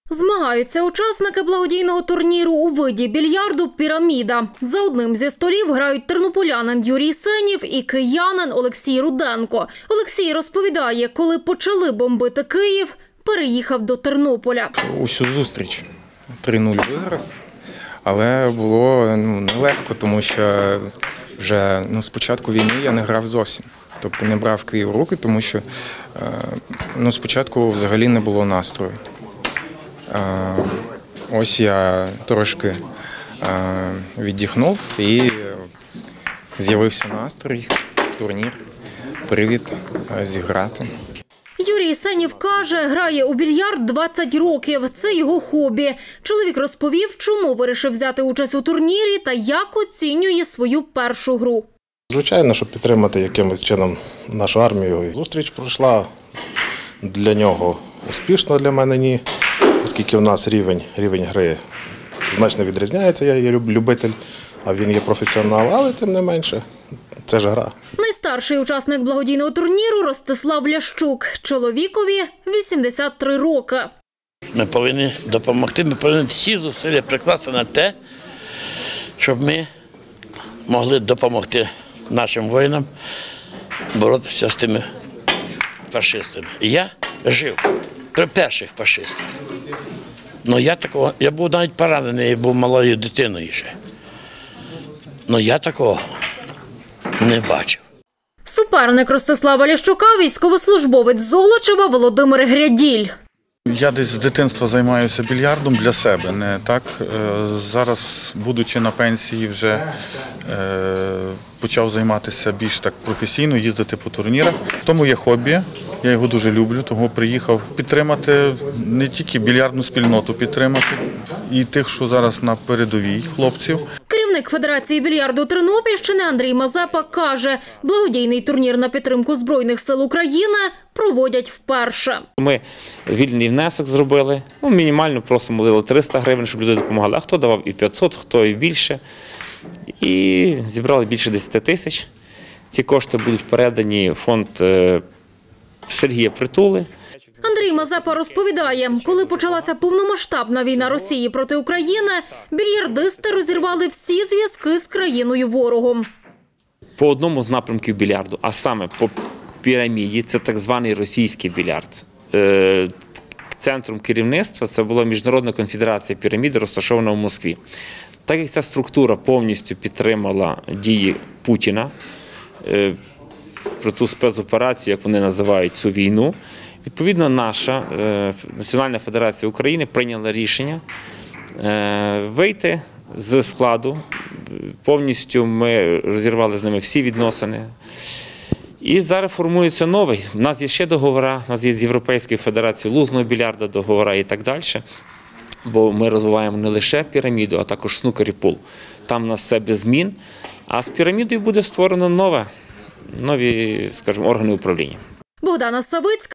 Змагаються учасники благодійного турніру у виді більярду «Піраміда». За одним зі столів грають тернополянин Юрій Сенів і киянин Олексій Руденко. Олексій розповідає, коли почали бомбити Київ, переїхав до Тернополя. Усю зустріч 3-0 виграв, але було нелегко, тому що вже з початку війни я не грав зовсім. Тобто не брав Київ в руки, тому що спочатку взагалі не було настрою. Ось я трошки віддихнув і з'явився настрій, турнір, привід зіграти. Юрій Сенів каже, грає у більярд 20 років. Це його хобі. Чоловік розповів, чому вирішив взяти участь у турнірі та як оцінює свою першу гру. Звичайно, щоб підтримати якимось чином нашу армію. Зустріч пройшла для нього успішно, для мене ні. Оскільки у нас рівень гри значно відрізняється, я є любитель, а він є професіонал, але тим не менше, це ж гра. Найстарший учасник благодійного турніру – Ростислав Лящук. Чоловікові 83 роки. Ми повинні допомогти, ми повинні всі зусилля прикласти на те, щоб ми могли допомогти нашим воїнам боротися з тими фашистами. Я жив при перших фашистах. Я був навіть поранений, я був малою дитиною ще. Але я такого не бачив. Суперник Ростислава Лящука – військовослужбовець Золочева Володимир Гряділь. Я десь з дитинства займаюся більярдом для себе, не так. Зараз, будучи на пенсії, вже почав займатися більш так професійно, їздити по турнірах. Тому є хобі, я його дуже люблю, тому приїхав підтримати не тільки більярдну спільноту, підтримати і тих, що зараз на передовій, хлопців. Керівник Федерації більярду Тернопільщини Андрій Мазепа каже, благодійний турнір на підтримку Збройних сил України проводять вперше. Ми вільний внесок зробили, мінімально просто молили 300 гривень, щоб люди допомагали, а хто давав і 500, хто і більше. І зібрали більше 10 тисяч. Ці кошти будуть передані в фонд Сергія Притули. Андрій Мазепа розповідає, коли почалася повномасштабна війна Росії проти України, більярдисти розірвали всі зв'язки з країною-ворогом. По одному з напрямків більярду, а саме по піраміді, це так званий російський більярд. Центром керівництва це була Міжнародна конфедерація піраміди, розташована в Москві. Так як ця структура повністю підтримала дії Путіна про ту спецоперацію, як вони називають цю війну, відповідно наша Національна Федерація України прийняла рішення вийти з складу. Повністю ми розірвали з ними всі відносини. І зараз формується новий. У нас є ще договори, у нас є з Європейською Федерацією лузного більярда договори і так далі. Бо ми розвиваємо не лише піраміду, а також снукер і пул. Там у нас все без змін, а з пірамідою буде створено нові, скажімо, органи управління. Богдана Савицька,